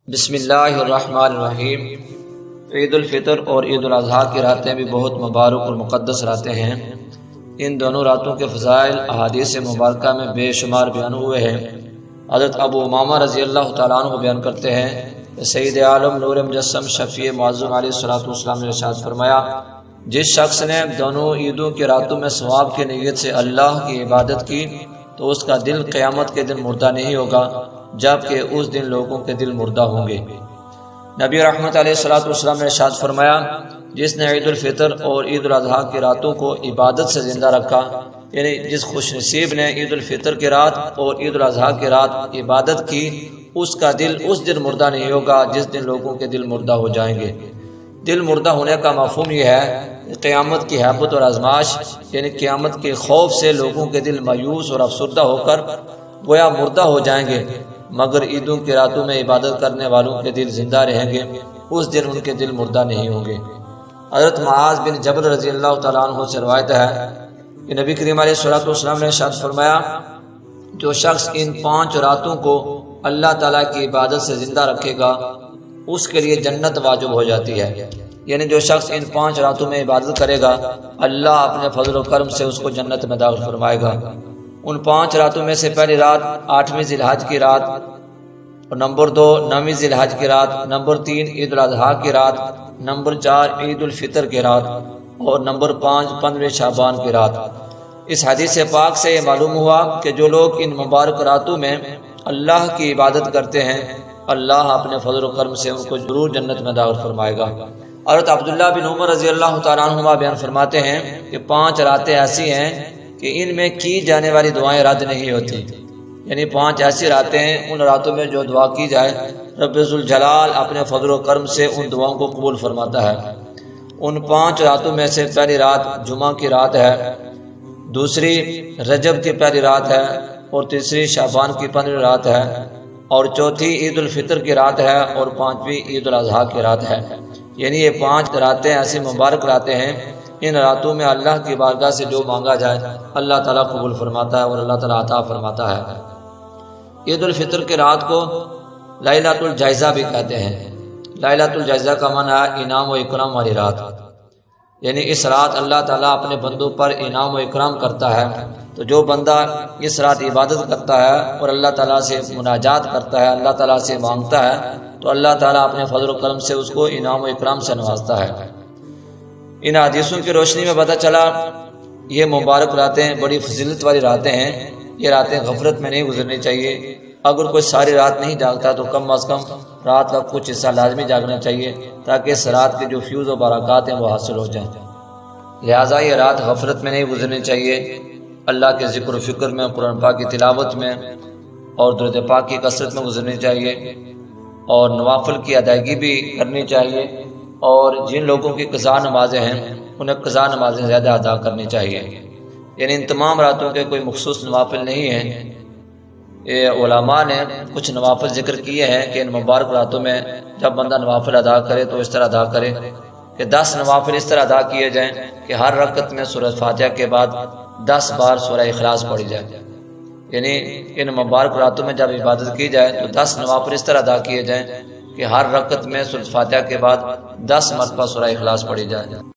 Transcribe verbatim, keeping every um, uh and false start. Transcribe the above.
بسم اللہ الرحمن الرحیم۔ عید الفطر اور عید الاضحیٰ کی راتیں بھی بہت مبارک اور مقدس راتیں ہیں۔ ان دونوں راتوں کے فضائل احادیث مبارکہ میں بے شمار بیان ہوئے ہیں۔ حضرت ابو امامہ رضی اللہ تعالیٰ عنہ بیان کرتے ہیں کہ سید عالم نور مجسم شفیع معظم علیہ الصلوۃ والسلام نے ارشاد فرمایا، جس شخص نے دونوں عیدوں کی راتوں میں ثواب کی نیت سے اللہ کی عبادت کی تو اس کا دل قیامت کے دن مردہ نہیں ہوگا، جبکہ اس دن لوگوں کے دل مردہ ہوں گے۔ نبی رحمت علیہ الصلوۃ والسلام نے ارشاد فرمایا، جس نے عید الفطر اور عید الاضحیٰ کی راتوں کو عبادت سے زندہ رکھا، یعنی جس خوش نصیب نے عید الفطر کی رات اور عید الاضحیٰ کی رات عبادت کی، اس کا دل اس دن مردہ نہیں ہوگا جس دن لوگوں کے دل مردہ ہو جائیں گے۔ دل مردہ ہونے کا مفہوم یہ ہے قیامت کی ہیبت اور آزمائش، یعنی قیامت کے خوف سے لوگوں کے دل مایوس اور افسردہ ہو کر گویا مردہ ہو جائیں گے، مگر عیدوں کی راتوں میں عبادت کرنے والوں کے دل زندہ رہیں گے، اس دن ان کے دل مردہ نہیں ہوں گے۔ حضرت معاذ بن جبل رضی اللہ تعالیٰ عنہ سے روایت ہے کہ نبی کریم علیہ الصلوۃ والسلام نے ارشاد فرمایا، جو شخص ان پانچ راتوں کو اللہ تعالیٰ کی عبادت سے زندہ رکھے گا اس کے لیے جنت واجب ہو جاتی ہے، یعنی جو شخص ان پانچ راتوں میں عبادت کرے گا اللہ اپنے فضل و کرم سے اس کو جنت میں داخل فرمائے گا۔ ان پانچ راتوں میں سے پہلی رات آٹھویں ذی الحج کی رات، اور نمبر دو نویں ذی الحج کی رات، نمبر تین عید الاضحیٰ کی رات، نمبر چار عید الفطر کی رات، اور نمبر پانچ پندرہ شعبان کی رات۔ اس حدیث پاک سے یہ معلوم ہوا کہ جو لوگ ان مبارک راتوں میں اللہ کی عبادت کرتے ہیں اللہ اپنے فضل و کرم سے ان کو ضرور جنت میں داخل فرمائے گا۔ حضرت عبداللہ بن عمر رضی اللہ تعالیٰ عنہما بیان فرماتے ہیں کہ پانچ راتیں ایسی ہیں کہ ان میں کی جانے والی دعائیں رد نہیں ہوتی، یعنی پانچ ایسی راتیں ہیں ان راتوں میں جو دعا کی جائے رب ذوالجلال اپنے فضل و کرم سے ان دعاؤں کو قبول فرماتا ہے۔ ان پانچ راتوں میں سے پہلی رات جمعہ کی رات ہے، دوسری رجب کی پہلی رات ہے، اور تیسری شعبان کی پندرہ رات ہے، اور چوتھی عید الفطر کی رات ہے، اور پانچویں عید الاضحیٰ کی رات ہے۔ یعنی یہ پانچ راتیں ایسی مبارک راتیں ہیں، ان راتوں میں اللہ کی بارگاہ سے جو مانگا جائے اللہ تعالیٰ قبول فرماتا ہے اور اللہ تعالیٰ عطا فرماتا ہے۔ عید الفطر کی رات کو لیلۃ الجائزہ بھی کہتے ہیں۔ لیلۃ الجائزہ کا معنی ہے انعام و اکرام والی رات، یعنی اس رات اللہ تعالیٰ اپنے بندوں پر انعام و اکرام کرتا ہے، تو جو بندہ اس رات عبادت کرتا ہے اور اللہ تعالیٰ سے مناجات کرتا ہے، اللہ تعالیٰ سے مانگتا ہے، تو اللہ تعالیٰ اپنے فضل و کرم سے اس کو انعام و اکرام سے نوازتا ہے۔ ان حدیثوں کی روشنی میں پتہ چلا یہ مبارک راتیں بڑی فضیلت والی راتیں ہیں، یہ راتیں غفلت میں نہیں گزرنی چاہیے۔ اگر کوئی ساری رات نہیں جاگتا تو کم از کم رات کا کچھ حصہ لازمی جاگنا چاہیے تاکہ اس رات کے جو فیوز و برکات ہیں وہ حاصل ہو جائیں۔ لہٰذا یہ رات غفلت میں نہیں گزرنی چاہیے، اللہ کے ذکر و فکر میں، قرآن پاک کی تلاوت میں اور درود پاک کی کثرت میں گزرنی چاہیے، اور نوافل کی ادائیگی بھی کرنی چاہیے، اور جن لوگوں کی قضا نمازیں ہیں انہیں قضا نمازیں زیادہ ادا کرنی چاہیے۔ یعنی ان تمام راتوں کے کوئی مخصوص نوافل نہیں ہیں، یہ علماء نے کچھ نوافل ذکر کیے ہیں کہ ان مبارک راتوں میں جب بندہ نوافل ادا کرے تو اس طرح ادا کرے کہ دس نوافل اس طرح ادا کیے جائیں کہ ہر رکعت میں سورہ فاتحہ کے بعد دس بار سورہ اخلاص پڑھی جائے۔ یعنی ان مبارک راتوں میں جب عبادت کی جائے تو دس نوافل اس طرح ادا کیے جائیں کہ ہر رکعت میں سورہ فاتحہ کے بعد دس مرتبہ سورہ اخلاص پڑھی جائے۔